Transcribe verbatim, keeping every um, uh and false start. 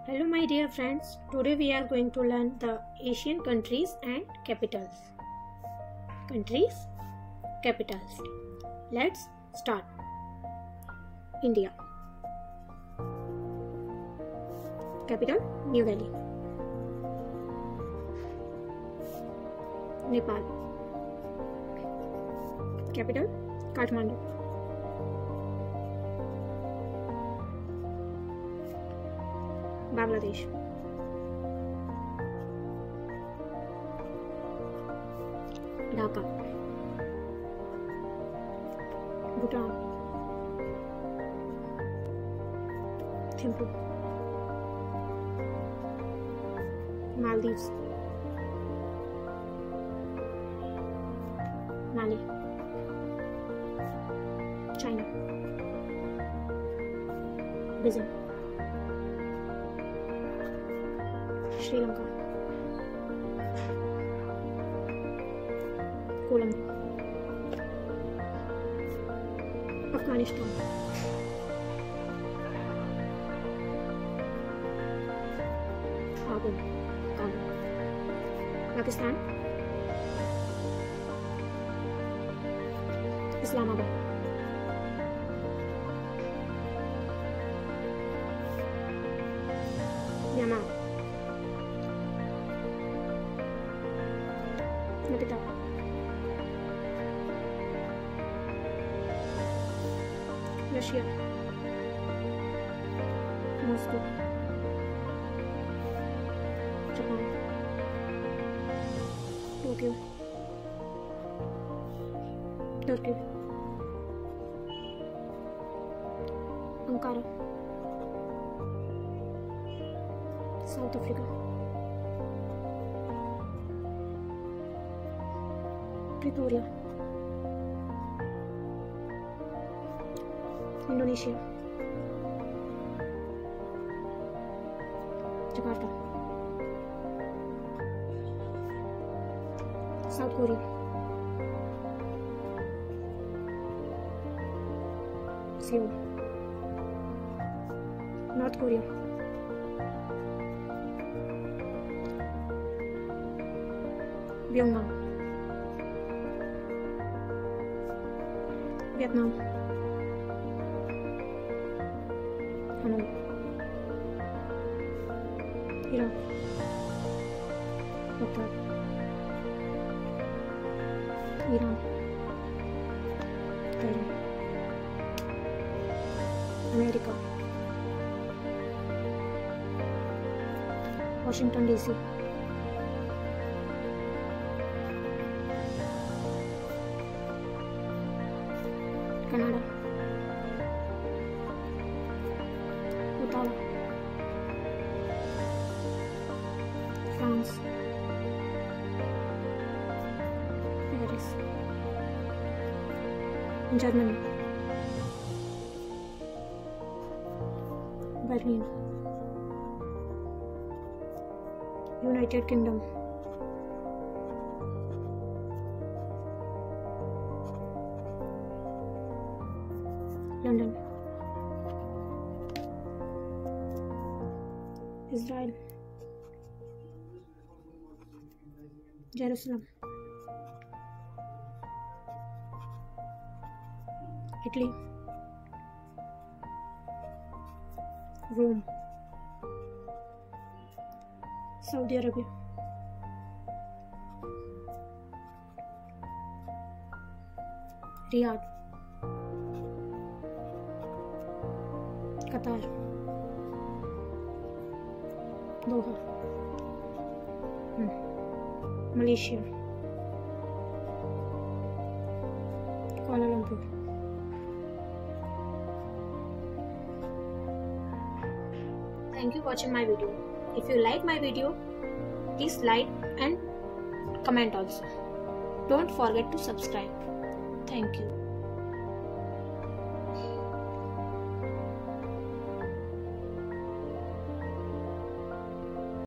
Hello my dear friends, today we are going to learn the Asian countries and capitals. Countries, capitals. Let's start. India. Capital, New Delhi. Nepal. Capital, Kathmandu. Bangladesh. Dhaka. Bhutan. Thimphu. Maldives. Mali. China. Brazil. Sri Lanka. Colombo. Afghanistan. Kabul. Kabul. Pakistan. Islamabad. Myanmar. Nepal. Russia. Moscow. Japan. Tokyo. Turkey. Ankara. South Africa. Pretoria. Indonesia. Jakarta. South Korea. Seoul. North Korea. Myanmar. Vietnam. Hanoi. Iraq. Qatar. Iran. Thailand. America. Washington D C. Canada. Ottawa. France. Paris. Germany. Berlin. United Kingdom. London. Israel. Jerusalem. Italy. Rome. Saudi Arabia. Riyadh. Qatar. Doha. hmm. Malaysia. Kuala Lumpur. Thank you for watching my video. If you like my video, please like and comment also. Don't forget to subscribe. Thank you.